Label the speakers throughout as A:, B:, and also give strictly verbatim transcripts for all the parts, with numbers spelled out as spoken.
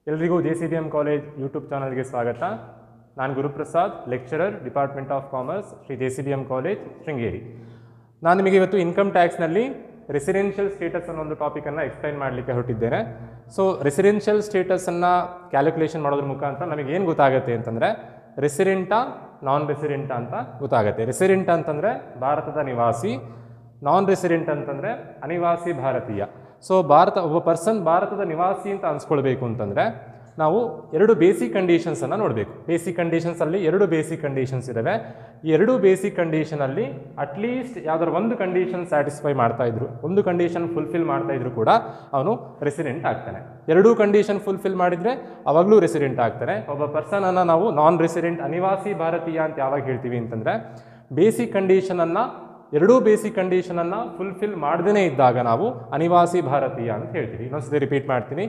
A: ಎಲ್ರಿಗೂ J C B M college YouTube ಚಾನಲ್ಗೆ ಸ್ವಾಗತ. ನಾನು Guruprasad, lecturer, department of commerce, Shri J C B M college Sringeri. ನಾನು ನಿಮಗೆ ಇವತ್ತು ಇನ್ಕಮ್ ಟ್ಯಾಕ್ಸ್ನಲ್ಲಿ ರೆಸಿಡೆನ್ಷಿಯಲ್ ಸ್ಟೇಟಸ್ ಅನ್ನೋ ಒಂದು ಟಾಪಿಕನ್ನು ಎಕ್ಸ್ಪ್ಲೈನ್ ಮಾಡಲಿಕ್ಕೆ ಹೊರಟಿದ್ದೇನೆ. ಸೊ ರೆಸಿಡೆನ್ಷಿಯಲ್ ಸ್ಟೇಟಸನ್ನು ಕ್ಯಾಲ್ಕುಲೇಷನ್ ಮಾಡೋದ್ರ ಮುಖಾಂತರ ನಮಗೆ ಏನು ಗೊತ್ತಾಗುತ್ತೆ ಅಂತಂದರೆ ರೆಸಿಡೆಂಟಾ ನಾನ್ ರೆಸಿಡೆಂಟಾ ಅಂತ ಗೊತ್ತಾಗುತ್ತೆ. ರೆಸಿಡೆಂಟ್ ಅಂತಂದರೆ ಭಾರತದ ನಿವಾಸಿ, ನಾನ್ ರೆಸಿಡೆಂಟ್ ಅಂತಂದರೆ ಅನಿವಾಸಿ ಭಾರತೀಯ. ಸೊ ಭಾರತ ಒಬ್ಬ ಪರ್ಸನ್ ಭಾರತದ ನಿವಾಸಿ ಅಂತ ಅನ್ಸ್ಕೊಳ್ಬೇಕು ಅಂತಂದರೆ ನಾವು ಎರಡು ಬೇಸಿಕ್ ಕಂಡೀಷನ್ಸನ್ನು ನೋಡಬೇಕು. ಬೇಸಿಕ್ ಕಂಡೀಷನ್ಸಲ್ಲಿ ಎರಡು ಬೇಸಿಕ್ ಕಂಡೀಷನ್ಸ್ ಇದ್ದಾವೆ. ಈ ಎರಡು ಬೇಸಿಕ್ ಕಂಡೀಷನಲ್ಲಿ ಅಟ್ಲೀಸ್ಟ್ ಯಾವ್ದಾದ್ರು ಒಂದು ಕಂಡೀಷನ್ ಸ್ಯಾಟಿಸ್ಫೈ ಮಾಡ್ತಾ ಇದ್ರು, ಒಂದು ಕಂಡೀಷನ್ ಫುಲ್ಫಿಲ್ ಮಾಡ್ತಾ ಇದ್ರು ಕೂಡ ಅವನು ರೆಸಿಡೆಂಟ್ ಆಗ್ತಾನೆ. ಎರಡೂ ಕಂಡೀಷನ್ ಫುಲ್ಫಿಲ್ ಮಾಡಿದರೆ ಅವಾಗಲೂ ರೆಸಿಡೆಂಟ್ ಆಗ್ತಾನೆ. ಒಬ್ಬ ಪರ್ಸನನ್ನು ನಾವು ನಾನ್ ರೆಸಿಡೆಂಟ್ ಅನಿವಾಸಿ ಭಾರತೀಯ ಅಂತ ಯಾವಾಗ ಹೇಳ್ತೀವಿ ಅಂತಂದರೆ ಬೇಸಿಕ್ ಕಂಡೀಷನನ್ನು ಎರಡೂ ಬೇಸಿಕ್ ಕಂಡೀಷನನ್ನು ಫುಲ್ಫಿಲ್ ಮಾಡದೇ ಇದ್ದಾಗ ನಾವು ಅನಿವಾಸಿ ಭಾರತೀಯ ಅಂತ ಹೇಳ್ತೀವಿ. ಇನ್ನೊಂದ್ಸತಿ ರಿಪೀಟ್ ಮಾಡ್ತೀನಿ.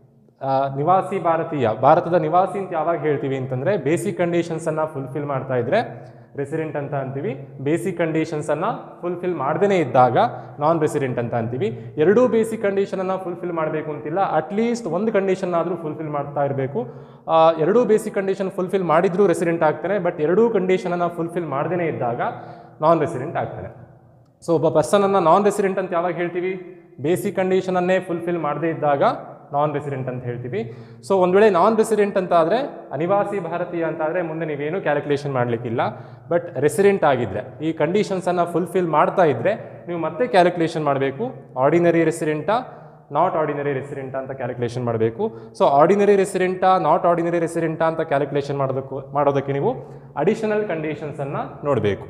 A: ನಿವಾಸಿ ಭಾರತೀಯ, ಭಾರತದ ನಿವಾಸಿ ಅಂತ ಯಾವಾಗ ಹೇಳ್ತೀವಿ ಅಂತಂದರೆ ಬೇಸಿಕ್ ಕಂಡೀಷನ್ಸನ್ನು ಫುಲ್ಫಿಲ್ ಮಾಡ್ತಾ ಇದ್ದರೆ ರೆಸಿಡೆಂಟ್ ಅಂತ ಅಂತೀವಿ. ಬೇಸಿಕ್ ಕಂಡೀಷನ್ಸನ್ನು ಫುಲ್ಫಿಲ್ ಮಾಡದೇ ಇದ್ದಾಗ ನಾನ್ ರೆಸಿಡೆಂಟ್ ಅಂತ ಅಂತೀವಿ. ಎರಡೂ ಬೇಸಿಕ್ ಕಂಡೀಷನನ್ನು ಫುಲ್ಫಿಲ್ ಮಾಡಬೇಕು ಅಂತಿಲ್ಲ, ಅಟ್ಲೀಸ್ಟ್ ಒಂದು ಕಂಡೀಷನ್ ಆದರೂ ಫುಲ್ಫಿಲ್ ಮಾಡ್ತಾ ಇರಬೇಕು. ಎರಡೂ ಬೇಸಿಕ್ ಕಂಡೀಷನ್ ಫುಲ್ಫಿಲ್ ಮಾಡಿದ್ರೂ ರೆಸಿಡೆಂಟ್ ಆಗ್ತಾನೆ, ಬಟ್ ಎರಡೂ ಕಂಡೀಷನನ್ನು ಫುಲ್ಫಿಲ್ ಮಾಡದೇ ಇದ್ದಾಗ ನಾನ್ ರೆಸಿಡೆಂಟ್ ಆಗ್ತಾನೆ. ಸೊ ಒಬ್ಬ ಪರ್ಸನನ್ನು ನಾನ್ ರೆಸಿಡೆಂಟ್ ಅಂತ ಯಾವಾಗ ಹೇಳ್ತೀವಿ? ಬೇಸಿಕ್ ಕಂಡೀಷನನ್ನೇ ಫುಲ್ಫಿಲ್ ಮಾಡದೇ ಇದ್ದಾಗ ನಾನ್ ರೆಸಿಡೆಂಟ್ ಅಂತ ಹೇಳ್ತೀವಿ. ಸೊ ಒಂದು ವೇಳೆ ನಾನ್ ರೆಸಿಡೆಂಟ್ ಅಂತ ಆದರೆ, ಅನಿವಾಸಿ ಭಾರತೀಯ ಅಂತ ಆದರೆ ಮುಂದೆ ನೀವೇನು ಕ್ಯಾಲ್ಕುಲೇಷನ್ ಮಾಡಲಿಕ್ಕಿಲ್ಲ. ಬಟ್ ರೆಸಿಡೆಂಟ್ ಆಗಿದ್ದರೆ, ಈ ಕಂಡೀಷನ್ಸನ್ನು ಫುಲ್ಫಿಲ್ ಮಾಡ್ತಾ ಇದ್ದರೆ ನೀವು ಮತ್ತೆ ಕ್ಯಾಲ್ಕುಲೇಷನ್ ಮಾಡಬೇಕು. ಆರ್ಡಿನರಿ ರೆಸಿಡೆಂಟಾ ನಾಟ್ ಆರ್ಡಿನರಿ ರೆಸಿಡೆಂಟಾ ಅಂತ ಕ್ಯಾಲ್ಕುಲೇಷನ್ ಮಾಡಬೇಕು. ಸೊ ಆರ್ಡಿನರಿ ರೆಸಿಡೆಂಟಾ ನಾಟ್ ಆರ್ಡಿನರಿ ರೆಸಿಡೆಂಟಾ ಅಂತ ಕ್ಯಾಲ್ಕುಲೇಷನ್ ಮಾಡೋದಕ್ಕೂ ಮಾಡೋದಕ್ಕೆ ನೀವು ಅಡಿಷನಲ್ ಕಂಡೀಷನ್ಸನ್ನು ನೋಡಬೇಕು.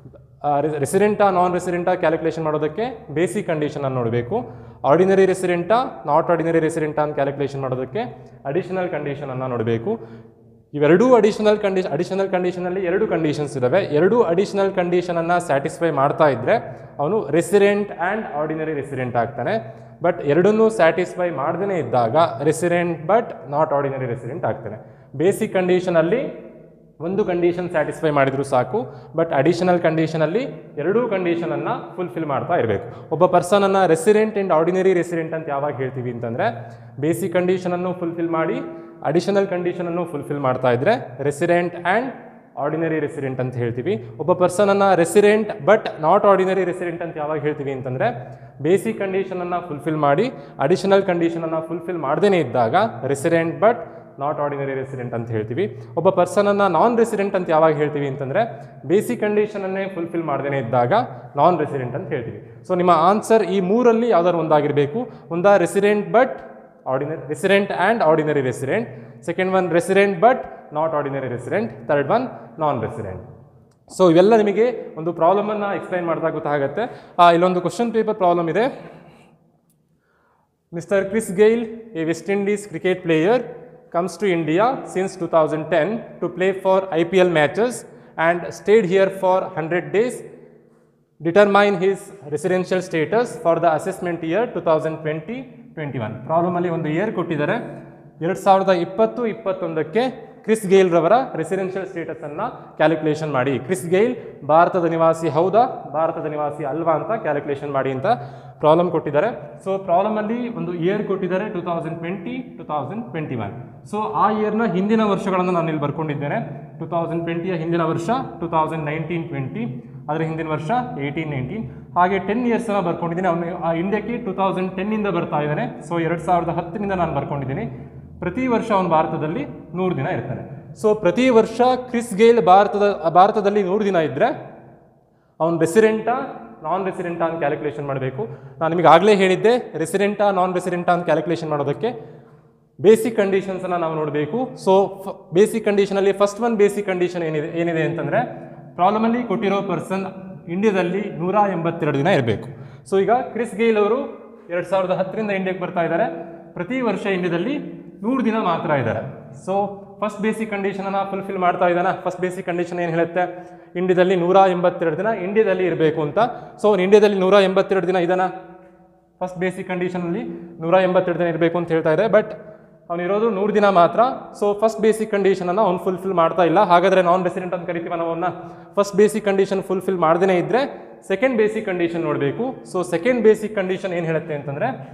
A: ರೆಸಿಡೆಂಟಾ ನಾನ್ ರೆಸಿಡೆಂಟಾ ಕ್ಯಾಲ್ಕುಲೇಷನ್ ಮಾಡೋದಕ್ಕೆ ಬೇಸಿಕ್ ಕಂಡೀಷನನ್ನು ನೋಡಬೇಕು. ಆರ್ಡಿನರಿ ರೆಸಿಡೆಂಟಾ ನಾಟ್ ಆರ್ಡಿನರಿ ರೆಸಿಡೆಂಟಾ ಅಂತ ಕ್ಯಾಲ್ಕುಲೇಷನ್ ಮಾಡೋದಕ್ಕೆ ಅಡಿಷನಲ್ ಕಂಡೀಷನನ್ನು ನೋಡಬೇಕು. ಇವೆರಡೂ ಅಡಿಷನಲ್ ಕಂಡೀಷನ್ ಅಡಿಷನಲ್ ಕಂಡೀಷನಲ್ಲಿ ಎರಡು ಕಂಡೀಷನ್ಸ್ ಇದ್ದಾವೆ. ಎರಡೂ ಅಡಿಷನಲ್ ಕಂಡೀಷನನ್ನು ಸ್ಯಾಟಿಸ್ಫೈ ಮಾಡ್ತಾ ಇದ್ದರೆ ಅವನು ರೆಸಿಡೆಂಟ್ ಆ್ಯಂಡ್ ಆರ್ಡಿನರಿ ರೆಸಿಡೆಂಟ್ ಆಗ್ತಾನೆ. ಬಟ್ ಎರಡನ್ನೂ ಸ್ಯಾಟಿಸ್ಫೈ ಮಾಡದೇ ಇದ್ದಾಗ resident but not ordinary resident ಆಗ್ತಾನೆ. ಬೇಸಿಕ್ ಕಂಡೀಷನಲ್ಲಿ ಒಂದು ಕಂಡೀಷನ್ ಸ್ಯಾಟಿಸ್ಫೈ ಮಾಡಿದರೂ ಸಾಕು, ಬಟ್ ಅಡಿಷನಲ್ ಕಂಡೀಷನಲ್ಲಿ ಎರಡೂ ಕಂಡೀಷನನ್ನು ಫುಲ್ಫಿಲ್ ಮಾಡ್ತಾ ಇರಬೇಕು. ಒಬ್ಬ ಪರ್ಸನನ್ನು ರೆಸಿಡೆಂಟ್ ಆ್ಯಂಡ್ ಆರ್ಡಿನರಿ ರೆಸಿಡೆಂಟ್ ಅಂತ ಯಾವಾಗ ಹೇಳ್ತೀವಿ ಅಂತಂದರೆ ಬೇಸಿಕ್ ಕಂಡೀಷನನ್ನು ಫುಲ್ಫಿಲ್ ಮಾಡಿ ಅಡಿಷನಲ್ ಕಂಡೀಷನನ್ನು ಫುಲ್ಫಿಲ್ ಮಾಡ್ತಾ ಇದ್ದರೆ ರೆಸಿಡೆಂಟ್ ಆ್ಯಂಡ್ ಆರ್ಡಿನರಿ ರೆಸಿಡೆಂಟ್ ಅಂತ ಹೇಳ್ತೀವಿ. ಒಬ್ಬ ಪರ್ಸನನ್ನು resident but not ordinary resident ಅಂತ ಯಾವಾಗ ಹೇಳ್ತೀವಿ ಅಂತಂದರೆ ಬೇಸಿಕ್ ಕಂಡೀಷನನ್ನು ಫುಲ್ಫಿಲ್ ಮಾಡಿ ಅಡಿಷನಲ್ ಕಂಡೀಷನನ್ನು ಫುಲ್ಫಿಲ್ ಮಾಡದೇ ಇದ್ದಾಗ resident but not ordinary resident ಅಂತ ಹೇಳ್ತೀವಿ. ಒಬ್ಬ ಪರ್ಸನನ್ನು ನಾನ್ ರೆಸಿಡೆಂಟ್ ಅಂತ ಯಾವಾಗ ಹೇಳ್ತೀವಿ ಅಂತಂದರೆ ಬೇಸಿಕ್ ಕಂಡೀಷನನ್ನೇ ಫುಲ್ಫಿಲ್ ಮಾಡದೇ ಇದ್ದಾಗ ನಾನ್ ರೆಸಿಡೆಂಟ್ ಅಂತ ಹೇಳ್ತೀವಿ. ಸೊ ನಿಮ್ಮ ಆನ್ಸರ್ ಈ ಮೂರಲ್ಲಿ ಯಾವ್ದಾದ್ರು ಒಂದಾಗಿರಬೇಕು. ಒಂದ resident but ordinary resident and ordinary resident, second one resident but not ordinary resident, third one non resident. So ಇವೆಲ್ಲ ನಿಮಗೆ ಒಂದು ಪ್ರಾಬ್ಲಮನ್ನು ಎಕ್ಸ್ಪ್ಲೈನ್ ಮಾಡಿದಾಗ ಗೊತ್ತಾಗುತ್ತೆ. ಇಲ್ಲೊಂದು ಕ್ವಶನ್ ಪೇಪರ್ ಪ್ರಾಬ್ಲಮ್ ಇದೆ. Mister Chris Gayle, a West Indies cricket player, comes to India since two thousand ten to play for I P L matches and stayed here for one hundred days. Determine his residential status for the assessment year twenty twenty twenty-one. ಪ್ರಾಬ್ಲಮ್ ಅಲ್ಲಿ ಒಂದು year ಕೊಟ್ಟಿದ್ದಾರೆ. ಎರಡು ಸಾವಿರದ ಇಪ್ಪತ್ತು ಇಪ್ಪತ್ತೊಂದಕ್ಕೆ Chris Gayle ರವರ residential status ಅನ್ನ calculation ಮಾಡಿ. ಕ್ರಿಸ್ ಗೇಲ್ ಭಾರತದ ನಿವಾಸಿ ಹೌದಾ, ಭಾರತದ ನಿವಾಸಿ ಅಲ್ವಾ ಅಂತ ಕ್ಯಾಲ್ಕುಲೇಷನ್ ಮಾಡಿ ಅಂತ ಪ್ರಾಬ್ಲಮ್ ಕೊಟ್ಟಿದ್ದಾರೆ. ಸೊ ಪ್ರಾಬ್ಲಮ್ ಅಲ್ಲಿ ಒಂದು ಇಯರ್ ಕೊಟ್ಟಿದ್ದಾರೆ, two thousand twenty two thousand twenty one. So ಆ ಇಯರ್ನ ಹಿಂದಿನ ವರ್ಷಗಳನ್ನು ನಾನು ಇಲ್ಲಿ ಬರ್ಕೊಂಡಿದ್ದೇನೆ. ಟೂ ತೌಸಂಡ್ ಟ್ವೆಂಟಿಯ ಹಿಂದಿನ ವರ್ಷ ಟೂ ತೌಸಂಡ್ ನೈನ್ಟೀನ್ ಟ್ವೆಂಟಿ, ಅದರ ಹಿಂದಿನ ವರ್ಷ ಏಯ್ಟೀನ್ ನೈನ್ಟೀನ್, ಹಾಗೆ ಟೆನ್ ಇಯರ್ಸನ್ನು ಬರ್ಕೊಂಡಿದ್ದೀನಿ. ಅವನು ಆ ಇಂಡಿಯಾಕ್ಕೆ ಟೂ ತೌಸಂಡ್ ಟೆನ್ನಿಂದ ಬರ್ತಾ ಇದ್ದಾನೆ. ಸೊ ಎರಡು ಸಾವಿರದ ಹತ್ತರಿಂದ ನಾನು ಬರ್ಕೊಂಡಿದ್ದೀನಿ. ಪ್ರತಿ ವರ್ಷ ಅವನು ಭಾರತದಲ್ಲಿ ನೂರು ದಿನ ಇರ್ತಾನೆ. ಸೊ ಪ್ರತಿ ವರ್ಷ ಕ್ರಿಸ್ ಗೇಲ್ ಭಾರತದ ಭಾರತದಲ್ಲಿ ನೂರು ದಿನ ಇದ್ದರೆ ಅವನು ರೆಸಿಡೆಂಟಾ ನಾನ್ ರೆಸಿಡೆಂಟಾ ಅಂತ ಕ್ಯಾಲ್ಕುಲೇಷನ್ ಮಾಡಬೇಕು. ನಾನು ನಿಮಗೆ ಆಗಲೇ ಹೇಳಿದ್ದೆ, ರೆಸಿಡೆಂಟಾ ನಾನ್ ರೆಸಿಡೆಂಟಾ ಅಂತ ಕ್ಯಾಲ್ಕುಲೇಷನ್ ಮಾಡೋದಕ್ಕೆ ಬೇಸಿಕ್ ಕಂಡೀಷನ್ಸನ್ನು ನಾವು ನೋಡಬೇಕು. ಸೊ ಬೇಸಿಕ್ ಕಂಡೀಷನಲ್ಲಿ ಫಸ್ಟ್ ಒನ್ ಬೇಸಿಕ್ ಕಂಡೀಷನ್ ಏನಿದೆ ಏನಿದೆ ಅಂತಂದರೆ ಪ್ರಾಬ್ಲಮಲ್ಲಿ ಕೊಟ್ಟಿರೋ ಪರ್ಸನ್ ಇಂಡಿಯಾದಲ್ಲಿ ನೂರ ಎಂಬತ್ತೆರಡು ದಿನ ಇರಬೇಕು. ಸೊ ಈಗ ಕ್ರಿಸ್ ಗೇಲ್ ಅವರು ಎರಡು ಸಾವಿರದ ಹತ್ತರಿಂದ ಇಂಡಿಯಾಕ್ಕೆ ಬರ್ತಾ ಇದ್ದಾರೆ. ಪ್ರತಿ ವರ್ಷ ಇಂಡಿಯಾದಲ್ಲಿ ನೂರು ದಿನ ಮಾತ್ರ ಇದ್ದಾರೆ. ಸೊ ಫಸ್ಟ್ ಬೇಸಿಕ್ ಕಂಡೀಷನನ್ನು ಫುಲ್ಫಿಲ್ ಮಾಡ್ತಾ ಇದ್ದಾನೆ. ಫಸ್ಟ್ ಬೇಸಿಕ್ ಕಂಡೀಷನ್ ಏನು ಹೇಳುತ್ತೆ? ಇಂಡಿಯಾದಲ್ಲಿ ನೂರ ಎಂಬತ್ತೆರಡು ದಿನ ಇಂಡಿಯಾದಲ್ಲಿ ಇರಬೇಕು ಅಂತ. ಸೊ ಇಂಡಿಯಾದಲ್ಲಿ ನೂರ ಎಂಬತ್ತೆರಡು ದಿನ ಇದನ್ನ ಫಸ್ಟ್ ಬೇಸಿಕ್ ಕಂಡೀಷನಲ್ಲಿ ನೂರ ಎಂಬತ್ತೆರಡು ದಿನ ಇರಬೇಕು ಅಂತ ಹೇಳ್ತಾ ಇದೆ. ಬಟ್ ಅವನಿರೋದು ನೂರು ದಿನ ಮಾತ್ರ. ಸೊ ಫಸ್ಟ್ ಬೇಸಿಕ್ ಕಂಡೀಷನನ್ನು ಅವ್ನು ಫುಲ್ಫಿಲ್ ಮಾಡ್ತಾ ಇಲ್ಲ. ಹಾಗಾದರೆ ನಾನ್ ರೆಸಿಡೆಂಟ್ ಅಂತ ಕರಿತೀವಿ ನಾವು ಅವನ್ನ. ಫಸ್ಟ್ ಬೇಸಿಕ್ ಕಂಡೀಷನ್ ಫುಲ್ಫಿಲ್ ಮಾಡದೇ ಇದ್ದರೆ ಸೆಕೆಂಡ್ ಬೇಸಿಕ್ ಕಂಡೀಷನ್ ನೋಡಬೇಕು. ಸೊ ಸೆಕೆಂಡ್ ಬೇಸಿಕ್ ಕಂಡೀಷನ್ ಏನು ಹೇಳುತ್ತೆ ಅಂತಂದರೆ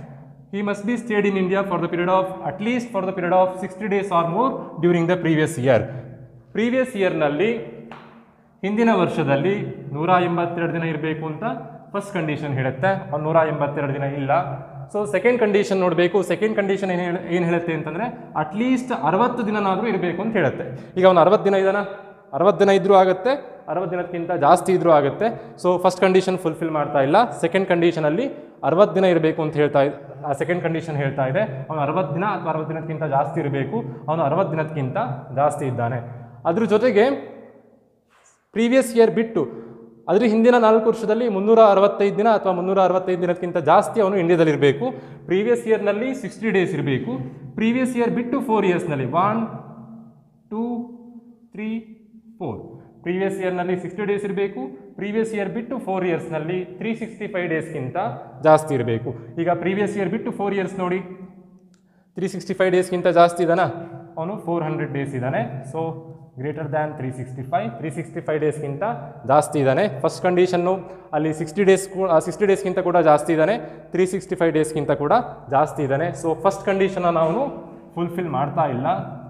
A: he must be stayed in India for the period of at least for the period of sixty days or more during the previous year. Previous year ನಲ್ಲಿ ಹಿಂದಿನ ವರ್ಷದಲ್ಲಿ ನೂರ ಎಂಬತ್ತೆರಡು ದಿನ ಇರಬೇಕು ಅಂತ ಫಸ್ಟ್ ಕಂಡೀಷನ್ ಹೇಳುತ್ತೆ. ಅವ್ನು ನೂರ ಎಂಬತ್ತೆರಡು ದಿನ ಇಲ್ಲ. ಸೊ ಸೆಕೆಂಡ್ ಕಂಡೀಷನ್ ನೋಡಬೇಕು. ಸೆಕೆಂಡ್ ಕಂಡೀಷನ್ ಏನು ಹೇಳ ಏನು ಹೇಳುತ್ತೆ ಅಂತಂದರೆ ಅಟ್ಲೀಸ್ಟ್ ಅರವತ್ತು ದಿನನಾದರೂ ಇರಬೇಕು ಅಂತ ಹೇಳುತ್ತೆ. ಈಗ ಅವನು ಅರವತ್ತು ದಿನ ಇದ್ದಾನ, ಅರವತ್ತು ದಿನ ಇದ್ರೂ ಆಗುತ್ತೆ, ಅರವತ್ತು ದಿನಕ್ಕಿಂತ ಜಾಸ್ತಿ ಇದ್ರೂ ಆಗುತ್ತೆ. ಸೊ ಫಸ್ಟ್ ಕಂಡೀಷನ್ ಫುಲ್ಫಿಲ್ ಮಾಡ್ತಾ ಇಲ್ಲ. ಸೆಕೆಂಡ್ ಕಂಡೀಷನಲ್ಲಿ ಅರವತ್ತು ದಿನ ಇರಬೇಕು ಅಂತ ಹೇಳ್ತಾ ಇದೆ. ಆ ಸೆಕೆಂಡ್ ಕಂಡೀಷನ್ ಹೇಳ್ತಾ ಇದೆ ಅವನು ಅರವತ್ತು ದಿನ ಅಥವಾ ಅರವತ್ತು ದಿನಕ್ಕಿಂತ ಜಾಸ್ತಿ ಇರಬೇಕು. ಅವನು ಅರವತ್ತು ದಿನಕ್ಕಿಂತ ಜಾಸ್ತಿ ಇದ್ದಾನೆ. ಅದ್ರ ಜೊತೆಗೆ ಪ್ರೀವಿಯಸ್ ಇಯರ್ ಬಿಟ್ಟು ಅದ್ರ ಹಿಂದಿನ ನಾಲ್ಕು ವರ್ಷದಲ್ಲಿ ಮುನ್ನೂರ ಅರವತ್ತೈದು ದಿನ ಅಥವಾ ಮುನ್ನೂರ ಅರವತ್ತೈದು ದಿನಕ್ಕಿಂತ ಜಾಸ್ತಿ ಅವನು ಇಂಡಿಯಾದಲ್ಲಿ ಇರಬೇಕು. ಪ್ರೀವಿಯಸ್ ಇಯರ್ನಲ್ಲಿ ಸಿಕ್ಸ್ಟಿ ಡೇಸ್ ಇರಬೇಕು. ಪ್ರೀವಿಯಸ್ ಇಯರ್ ಬಿಟ್ಟು ಫೋರ್ ಇಯರ್ಸ್ನಲ್ಲಿ one two three four previous ಇಯರ್ನಲ್ಲಿ ಸಿಕ್ಸ್ಟಿ ಡೇಸ್ ಇರಬೇಕು. ಪ್ರೀವಿಯಸ್ ಇಯರ್ ಬಿಟ್ಟು ಫೋರ್ ಇಯರ್ಸ್ನಲ್ಲಿ ತ್ರೀ ಸಿಕ್ಸ್ಟಿ ಫೈವ್ ಡೇಸ್ಗಿಂತ ಜಾಸ್ತಿ ಇರಬೇಕು. ಈಗ ಪ್ರೀವಿಯಸ್ ಇಯರ್ ಬಿಟ್ಟು ಫೋರ್ ಇಯರ್ಸ್ ನೋಡಿ, ತ್ರೀ ಸಿಕ್ಸ್ಟಿ ಫೈವ್ ಡೇಸ್ಗಿಂತ ಜಾಸ್ತಿ ಇದ್ದಾನ, ಅವನು ಫೋರ್ ಹಂಡ್ರೆಡ್ ಡೇಸ್ ಇದ್ದಾನೆ. So greater than three sixty five three sixty five ಡೇಸ್ಗಿಂತ ಜಾಸ್ತಿ ಇದ್ದಾನೆ. ಫಸ್ಟ್ ಕಂಡೀಷನ್ನು ಅಲ್ಲಿ ಸಿಕ್ಸ್ಟಿ ಡೇಸ್ ಸಿಕ್ಸ್ಟಿ ಡೇಸ್ಗಿಂತ ಕೂಡ ಜಾಸ್ತಿ ಇದ್ದಾನೆ, ತ್ರೀ ಸಿಕ್ಸ್ಟಿ ಫೈವ್ ಡೇಸ್ಗಿಂತ ಕೂಡ ಜಾಸ್ತಿ ಇದ್ದಾನೆ. ಸೊ ಫಸ್ಟ್ ಕಂಡೀಷನ್ನ ನಾವು ಫುಲ್ಫಿಲ್ ಮಾಡ್ತಾ ಇಲ್ಲ.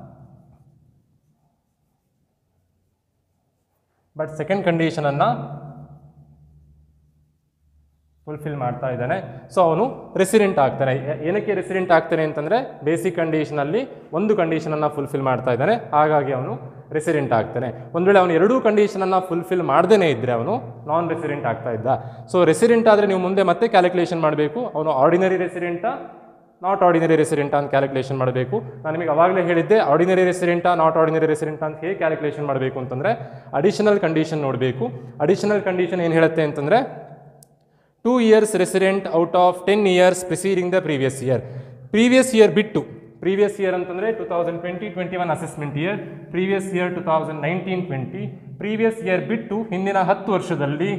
A: ಬಟ್ ಸೆಕೆಂಡ್ ಕಂಡೀಷನನ್ನು ಫುಲ್ಫಿಲ್ ಮಾಡ್ತಾ ಇದ್ದಾನೆ. ಸೊ ಅವನು ರೆಸಿಡೆಂಟ್ ಆಗ್ತಾನೆ. ಏನಕ್ಕೆ ರೆಸಿಡೆಂಟ್ ಆಗ್ತಾನೆ ಅಂತಂದರೆ ಬೇಸಿಕ್ ಕಂಡೀಷನಲ್ಲಿ ಒಂದು ಕಂಡೀಷನನ್ನು ಫುಲ್ಫಿಲ್ ಮಾಡ್ತಾ ಇದ್ದಾನೆ, ಹಾಗಾಗಿ ಅವನು ರೆಸಿಡೆಂಟ್ ಆಗ್ತಾನೆ. ಒಂದು ವೇಳೆ ಅವನು ಎರಡೂ ಕಂಡೀಷನನ್ನು ಫುಲ್ಫಿಲ್ ಮಾಡದೇ ಇದ್ದರೆ ಅವನು ನಾನ್ ರೆಸಿಡೆಂಟ್ ಆಗ್ತಾ ಇದ್ದ. ಸೊ ರೆಸಿಡೆಂಟ್ ಆದರೆ ನೀವು ಮುಂದೆ ಮತ್ತೆ ಕ್ಯಾಲ್ಕುಲೇಷನ್ ಮಾಡಬೇಕು. ಅವನು ಆರ್ಡಿನರಿ ರೆಸಿಡೆಂಟಾ ನಾಟ್ ಆರ್ಡಿನರಿ ರೆಸಿಡೆಂಟ್ ಅಂತ ಕ್ಯಾಲ್ಕುಲೇಷನ್ ಮಾಡಬೇಕು. ನಾನು ನಿಮಗೆ ಅವಾಗಲೇ ಹೇಳಿದ್ದೆ ಆರ್ಡಿನರಿ ರೆಸಿಡೆಂಟಾ ನಾಟ್ ಆರ್ಡಿನರಿ ರೆಸಿಡೆಂಟ್ ಅಂತ ಹೇಗೆ ಕ್ಯಾಲ್ಕುಲೇಷನ್ ಮಾಡಬೇಕು ಅಂತಂದರೆ ಅಡಿಷನಲ್ ಕಂಡೀಷನ್ ನೋಡಬೇಕು. ಅಡಿಷನಲ್ ಕಂಡೀಷನ್ ಏನು ಹೇಳುತ್ತೆ ಅಂತಂದರೆ two years resident out of ten years preceding the previous year. Previous year ಬಿಟ್ಟು, ಪ್ರೀವಿಯಸ್ ಇಯರ್ ಅಂತಂದರೆ two thousand twenty twenty one assessment year, previous year two thousand nineteen twenty, previous year ಬಿಟ್ಟು ಹಿಂದಿನ ಹತ್ತು ವರ್ಷದಲ್ಲಿ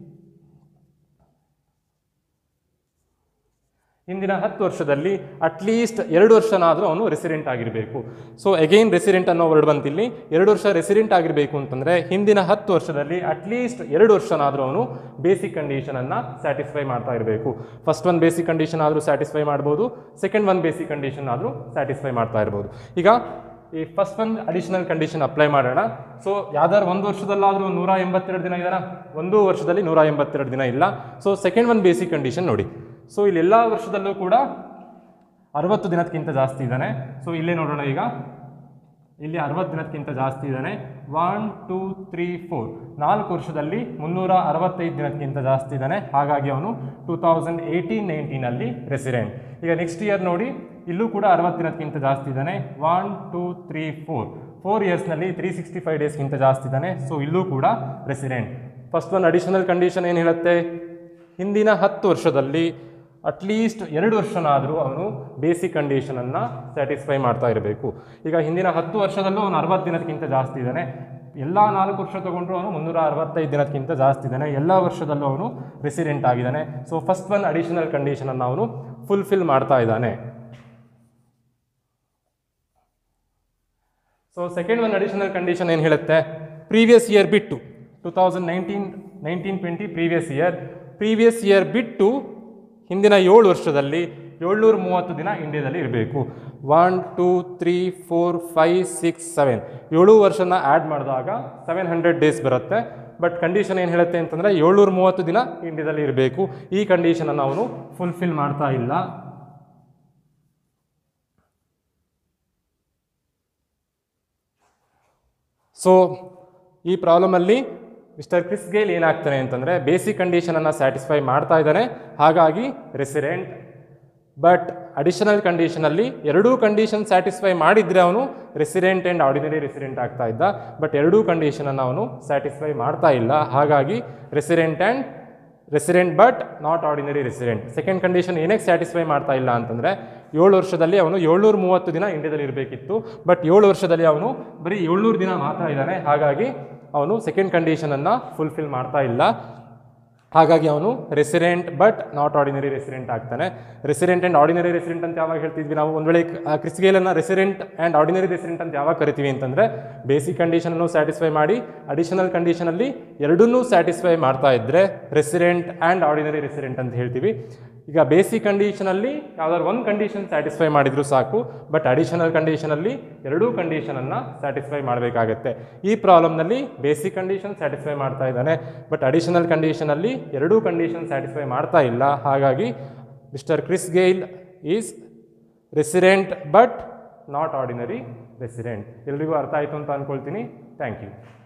A: ಹಿಂದಿನ ಹತ್ತು ವರ್ಷದಲ್ಲಿ ಅಟ್ಲೀಸ್ಟ್ ಎರಡು ವರ್ಷನಾದರೂ ಅವನು ರೆಸಿಡೆಂಟ್ ಆಗಿರಬೇಕು. ಸೊ ಅಗೈನ್ ರೆಸಿಡೆಂಟ್ ಅನ್ನೋ ವರ್ಡ್ ಬಂತಿಲ್ಲಿ. ಎರಡು ವರ್ಷ ರೆಸಿಡೆಂಟ್ ಆಗಿರಬೇಕು ಅಂತಂದರೆ ಹಿಂದಿನ ಹತ್ತು ವರ್ಷದಲ್ಲಿ ಅಟ್ಲೀಸ್ಟ್ ಎರಡು ವರ್ಷನಾದರೂ ಅವನು ಬೇಸಿಕ್ ಕಂಡೀಷನನ್ನು ಸ್ಯಾಟಿಸ್ಫೈ ಮಾಡ್ತಾ ಇರಬೇಕು. ಫಸ್ಟ್ ಒನ್ ಬೇಸಿಕ್ ಕಂಡೀಷನ್ ಆದರೂ ಸ್ಯಾಟಿಸ್ಫೈ ಮಾಡ್ಬೋದು, ಸೆಕೆಂಡ್ ಒನ್ ಬೇಸಿಕ್ ಕಂಡೀಷನ್ ಆದರೂ ಸ್ಯಾಟಿಸ್ಫೈ ಮಾಡ್ತಾ ಇರ್ಬೋದು. ಈಗ ಈ first one additional condition apply ಮಾಡೋಣ. ಸೊ ಯಾವ್ದಾದ್ರು ಒಂದು ವರ್ಷದಲ್ಲಾದರೂ ನೂರ ಎಂಬತ್ತೆರಡು ದಿನ ಇದಾನ, ಒಂದು ವರ್ಷದಲ್ಲಿ ನೂರ ಎಂಬತ್ತೆರಡು ದಿನ ಇಲ್ಲ. So second one basic condition ನೋಡಿ. ಸೊ ಇಲ್ಲಿ ಎಲ್ಲ ವರ್ಷದಲ್ಲೂ ಕೂಡ ಅರವತ್ತು ದಿನಕ್ಕಿಂತ ಜಾಸ್ತಿ ಇದ್ದಾನೆ. ಸೊ ಇಲ್ಲೇ ನೋಡೋಣ. ಈಗ ಇಲ್ಲಿ ಅರವತ್ತು ದಿನಕ್ಕಿಂತ ಜಾಸ್ತಿ ಇದ್ದಾನೆ. ಒನ್ ಟೂ ತ್ರೀ ಫೋರ್ ನಾಲ್ಕು ವರ್ಷದಲ್ಲಿ ಮುನ್ನೂರ ಅರವತ್ತೈದು ದಿನಕ್ಕಿಂತ ಜಾಸ್ತಿ ಇದ್ದಾನೆ, ಹಾಗಾಗಿ ಅವನು ಟೂ ತೌಸಂಡ್ ಏಯ್ಟೀನ್ ನೈನ್ಟೀನಲ್ಲಿ ರೆಸಿಡೆಂಟ್. ಈಗ ನೆಕ್ಸ್ಟ್ ಇಯರ್ ನೋಡಿ, ಇಲ್ಲೂ ಕೂಡ ಅರವತ್ತು ದಿನಕ್ಕಿಂತ ಜಾಸ್ತಿ ಇದ್ದಾನೆ. One two three four four ಇಯರ್ಸ್ನಲ್ಲಿ ತ್ರೀ ಸಿಕ್ಸ್ಟಿ ಫೈವ್ ಡೇಸ್ಗಿಂತ ಜಾಸ್ತಿ ಇದ್ದಾನೆ. ಸೊ ಇಲ್ಲೂ ಕೂಡ resident. First one additional condition ಏನು ಹೇಳುತ್ತೆ, ಹಿಂದಿನ ಹತ್ತು ವರ್ಷದಲ್ಲಿ ಅಟ್ಲೀಸ್ಟ್ ಎರಡು ವರ್ಷನಾದರೂ ಅವನು ಬೇಸಿಕ್ ಕಂಡೀಷನನ್ನು ಸ್ಯಾಟಿಸ್ಫೈ ಮಾಡ್ತಾ ಇರಬೇಕು. ಈಗ ಹಿಂದಿನ ಹತ್ತು ವರ್ಷದಲ್ಲೂ ಅವನು ಅರವತ್ತು ದಿನಕ್ಕಿಂತ ಜಾಸ್ತಿ ಇದ್ದಾನೆ. ಎಲ್ಲ ನಾಲ್ಕು ವರ್ಷ ತೊಗೊಂಡ್ರು ಅವನು ಮುನ್ನೂರ ಅರವತ್ತೈದು ದಿನಕ್ಕಿಂತ ಜಾಸ್ತಿ ಇದ್ದಾನೆ. ಎಲ್ಲ ವರ್ಷದಲ್ಲೂ ಅವನು ರೆಸಿಡೆಂಟ್ ಆಗಿದ್ದಾನೆ. ಸೊ ಫಸ್ಟ್ ಒನ್ ಅಡಿಷನಲ್ ಕಂಡೀಷನನ್ನು ಅವನು ಫುಲ್ಫಿಲ್ ಮಾಡ್ತಾ ಇದ್ದಾನೆ. So second one additional condition ಏನು ಹೇಳುತ್ತೆ, ಪ್ರೀವಿಯಸ್ ಇಯರ್ ಬಿಟ್ಟು two thousand nineteen nineteen twenty previous year previous year ಬಿಟ್ಟು ಹಿಂದಿನ ಏಳು ವರ್ಷದಲ್ಲಿ ಏಳ್ನೂರ ಮೂವತ್ತು ದಿನ ಇಂಡಿಯಾದಲ್ಲಿ ಇರಬೇಕು. One two three four five six seven ಏಳು ವರ್ಷನ ಆ್ಯಡ್ ಮಾಡಿದಾಗ ಸೆವೆನ್ ಹಂಡ್ರೆಡ್ ಡೇಸ್ ಬರುತ್ತೆ. ಬಟ್ ಕಂಡೀಷನ್ ಏನು ಹೇಳುತ್ತೆ ಅಂತಂದರೆ ಏಳ್ನೂರ ಮೂವತ್ತು ದಿನ ಇಂಡಿಯಾದಲ್ಲಿ ಇರಬೇಕು. ಈ ಕಂಡೀಷನನ್ನು ಅವನು ಫುಲ್ಫಿಲ್ ಮಾಡ್ತಾ ಇಲ್ಲ. ಸೊ ಈ ಪ್ರಾಬ್ಲಮಲ್ಲಿ ಮಿಸ್ಟರ್ ಕ್ರಿಸ್ ಗೇಲ್ ಏನಾಗ್ತಾನೆ ಅಂತಂದರೆ ಬೇಸಿಕ್ ಕಂಡೀಷನನ್ನು ಸ್ಯಾಟಿಸ್ಫೈ ಮಾಡ್ತಾ ಇದ್ದಾನೆ, ಹಾಗಾಗಿ ರೆಸಿಡೆಂಟ್. ಬಟ್ ಅಡಿಷನಲ್ ಕಂಡೀಷನಲ್ಲಿ ಎರಡೂ ಕಂಡೀಷನ್ ಸ್ಯಾಟಿಸ್ಫೈ ಮಾಡಿದರೆ ಅವನು ರೆಸಿಡೆಂಟ್ ಆ್ಯಂಡ್ ಆರ್ಡಿನರಿ ರೆಸಿಡೆಂಟ್ ಆಗ್ತಾ ಇದ್ದ. ಬಟ್ ಎರಡೂ ಕಂಡೀಷನನ್ನು ಅವನು ಸ್ಯಾಟಿಸ್ಫೈ ಮಾಡ್ತಾ ಇಲ್ಲ, ಹಾಗಾಗಿ resident and resident but not ordinary resident. Second condition ಏನಕ್ಕೆ ಸ್ಯಾಟಿಸ್ಫೈ ಮಾಡ್ತಾ ಇಲ್ಲ ಅಂತಂದರೆ ಏಳು ವರ್ಷದಲ್ಲಿ ಅವನು ಏಳ್ನೂರ ಮೂವತ್ತು ದಿನ ಇಂಡಿಯಾದಲ್ಲಿ ಇರಬೇಕಿತ್ತು. ಬಟ್ ಏಳು ವರ್ಷದಲ್ಲಿ ಅವನು ಬರೀ ಏಳ್ನೂರು ದಿನ ಮಾತ್ರ ಇದ್ದಾನೆ, ಹಾಗಾಗಿ ಅವನು ಸೆಕೆಂಡ್ ಕಂಡೀಷನನ್ನು ಫುಲ್ಫಿಲ್ ಮಾಡ್ತಾ ಇಲ್ಲ. ಹಾಗಾಗಿ ಅವನು resident but not ordinary resident ಆಗ್ತಾನೆ. ರೆಸಿಡೆಂಟ್ ಆ್ಯಂಡ್ ಆರ್ಡಿನರಿ ರೆಸಿಡೆಂಟ್ ಅಂತ ಯಾವಾಗ ಹೇಳ್ತಿದ್ವಿ ನಾವು, ಒಂದು ವೇಳೆ ಕ್ರಿಸ್ ಗೇಲನ್ನು ರೆಸಿಡೆಂಟ್ ಆ್ಯಂಡ್ ಆರ್ಡಿನರಿ ರೆಸಿಡೆಂಟ್ ಅಂತ ಯಾವಾಗ ಕರಿತೀವಿ ಅಂತಂದರೆ ಬೇಸಿಕ್ ಕಂಡೀಷನನ್ನು ಸ್ಯಾಟಿಸ್ಫೈ ಮಾಡಿ ಅಡಿಷನಲ್ ಕಂಡೀಷನಲ್ಲಿ ಎರಡನ್ನೂ ಸ್ಯಾಟಿಸ್ಫೈ ಮಾಡ್ತಾ ಇದ್ದರೆ ರೆಸಿಡೆಂಟ್ ಆ್ಯಂಡ್ ಆರ್ಡಿನರಿ ರೆಸಿಡೆಂಟ್ ಅಂತ ಹೇಳ್ತೀವಿ. ಈಗ ಬೇಸಿಕ್ ಕಂಡೀಷನಲ್ಲಿ ಯಾವ್ದಾದ್ರು ಒಂದು ಕಂಡೀಷನ್ ಸ್ಯಾಟಿಸ್ಫೈ ಮಾಡಿದರೂ ಸಾಕು, ಬಟ್ ಅಡಿಷನಲ್ ಕಂಡೀಷನಲ್ಲಿ ಎರಡೂ ಕಂಡೀಷನನ್ನು ಸ್ಯಾಟಿಸ್ಫೈ ಮಾಡಬೇಕಾಗತ್ತೆ. ಈ ಪ್ರಾಬ್ಲಮ್ನಲ್ಲಿ ಬೇಸಿಕ್ ಕಂಡೀಷನ್ ಸ್ಯಾಟಿಸ್ಫೈ ಮಾಡ್ತಾ ಇದ್ದಾನೆ, ಬಟ್ ಅಡಿಷನಲ್ ಕಂಡೀಷನಲ್ಲಿ ಎರಡೂ ಕಂಡೀಷನ್ ಸ್ಯಾಟಿಸ್ಫೈ ಮಾಡ್ತಾ ಇಲ್ಲ. ಹಾಗಾಗಿ mister Chris Gayle is resident but not ordinary resident. ಎಲ್ರಿಗೂ ಅರ್ಥ ಆಯಿತು ಅಂತ ಅಂದ್ಕೊಳ್ತೀನಿ. Thank you.